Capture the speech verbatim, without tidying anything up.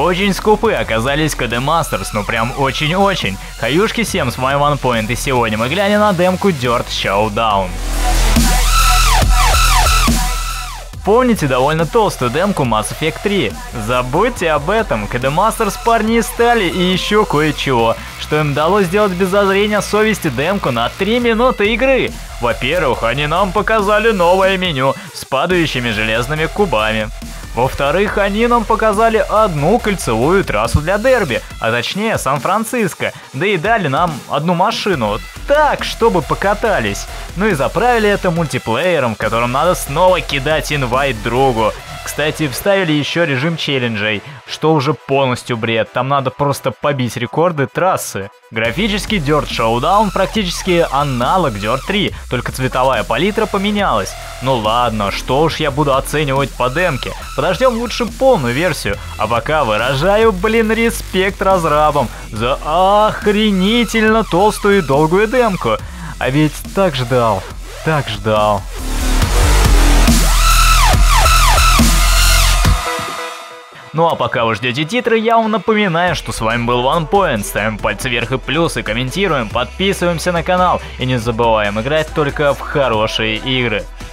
Очень скупы оказались Codemasters, ну прям очень-очень. Хаюшки всем с вами OnePoint, и сегодня мы глянем на демку Dirt Showdown. Помните довольно толстую демку Mass Effect три? Забудьте об этом, Codemasters парни и стали, и еще кое-чего, что им удалось сделать без зазрения совести демку на три минуты игры. Во-первых, они нам показали новое меню с падающими железными кубами. Во-вторых, они нам показали одну кольцевую трассу для дерби, а точнее Сан-Франциско, да и дали нам одну машину, так, чтобы покатались. Ну и заправили это мультиплеером, в котором надо снова кидать инвайт другу. Кстати, вставили еще режим челленджей, что уже полностью бред, там надо просто побить рекорды трассы. Графический Dirt Showdown практически аналог Dirt три, только цветовая палитра поменялась. Ну ладно, что уж я буду оценивать по демке, подождем лучше полную версию. А пока выражаю, блин, респект разрабам за охренительно толстую и долгую демку. А ведь так ждал, так ждал. Ну а пока вы ждете титры, я вам напоминаю, что с вами был OnePoint. Ставим пальцы вверх и плюсы, комментируем, подписываемся на канал и не забываем играть только в хорошие игры.